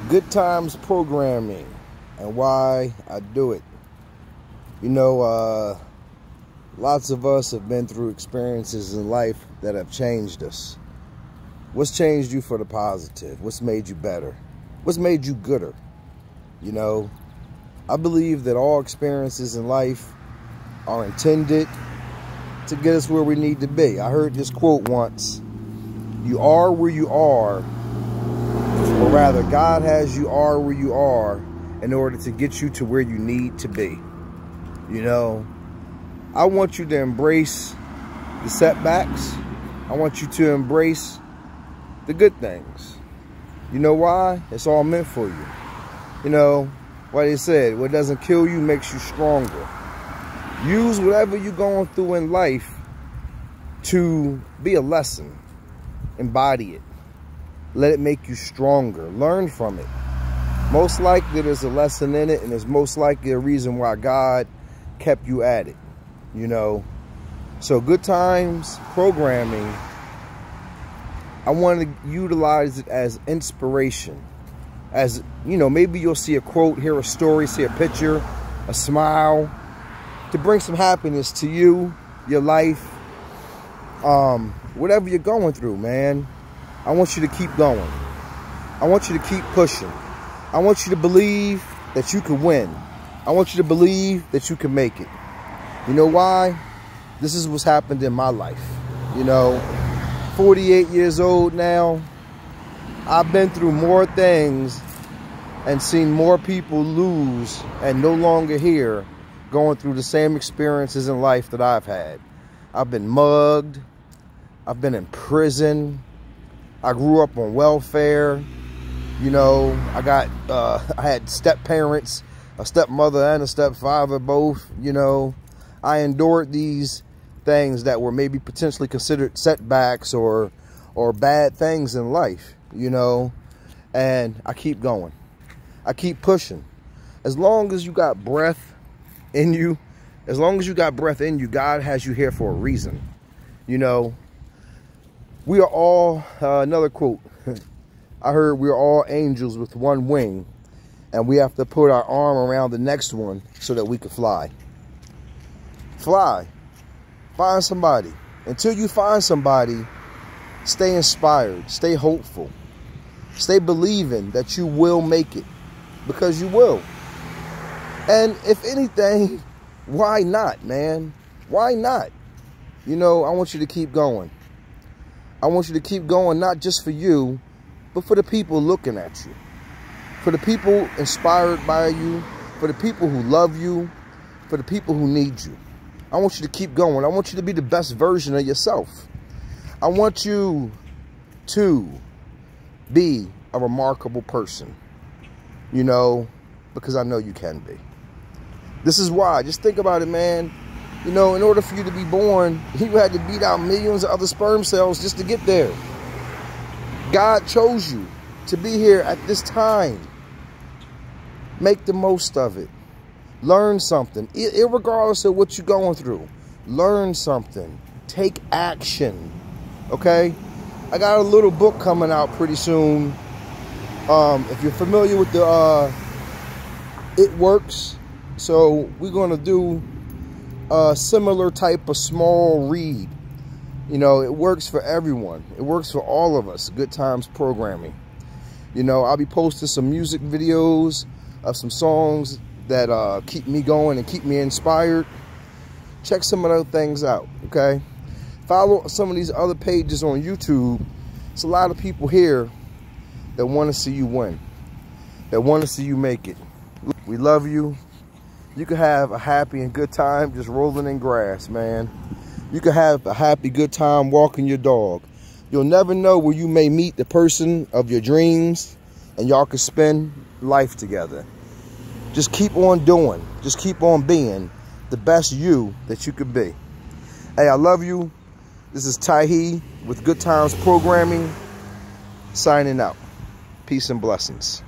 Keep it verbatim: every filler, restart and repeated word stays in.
Good Times Programming and why I do it. You know, uh, lots of us have been through experiences in life that have changed us. What's changed you for the positive? What's made you better? What's made you gooder? You know, I believe that all experiences in life are intended to get us where we need to be. I heard this quote once: you are where you are, or rather, God has you are where you are in order to get you to where you need to be. You know, I want you to embrace the setbacks. I want you to embrace the good things. You know why? It's all meant for you. You know, like they said, what doesn't kill you makes you stronger. Use whatever you're going through in life to be a lesson. Embody it. Let it make you stronger. Learn from it. Most likely there's a lesson in it, and there's most likely a reason why God kept you at it. You know, so Good Times Programming, I want to utilize it as inspiration. As, you know, maybe you'll see a quote, hear a story, see a picture, a smile, to bring some happiness to you, your life, um, whatever you're going through, man. I want you to keep going. I want you to keep pushing. I want you to believe that you can win. I want you to believe that you can make it. You know why? This is what's happened in my life. You know, forty-eight years old now. I've been through more things and seen more people lose and no longer here, going through the same experiences in life that I've had. I've been mugged. I've been in prison. I grew up on welfare. You know, I got, uh, I had step parents, a stepmother and a stepfather, both. You know, I endured these things that were maybe potentially considered setbacks or, or bad things in life, you know, and I keep going. I keep pushing. As long as you got breath in you, as long as you got breath in you, God has you here for a reason. You know, we are all, uh, another quote, I heard we are all angels with one wing, and we have to put our arm around the next one so that we can fly. Fly. Find somebody. Until you find somebody, stay inspired. Stay hopeful. Stay believing that you will make it, because you will. And if anything, why not, man? Why not? You know, I want you to keep going. I want you to keep going, not just for you, but for the people looking at you. For the people inspired by you. For the people who love you. For the people who need you. I want you to keep going. I want you to be the best version of yourself. I want you to be a remarkable person, you know, because I know you can be. This is why. Just think about it, man. You know, in order for you to be born, you had to beat out millions of other sperm cells just to get there. God chose you to be here at this time. Make the most of it. Learn something, irregardless of what you're going through. Learn something. Take action. Okay? I got a little book coming out pretty soon. Um, if you're familiar with the uh, It Works, so we're going to do a similar type of small read. You know, it works for everyone. It works for all of us. Good Times Programming. You know, I'll be posting some music videos of some songs that uh, keep me going and keep me inspired. Check some of those things out, okay? Follow some of these other pages on YouTube. It's a lot of people here that want to see you win, that want to see you make it. We love you. You can have a happy and good time just rolling in grass, man. You can have a happy, good time walking your dog. You'll never know where you may meet the person of your dreams, and y'all can spend life together. Just keep on doing. Just keep on being the best you that you could be. Hey, I love you. This is Tahi with Good Times Programming, signing out. Peace and blessings.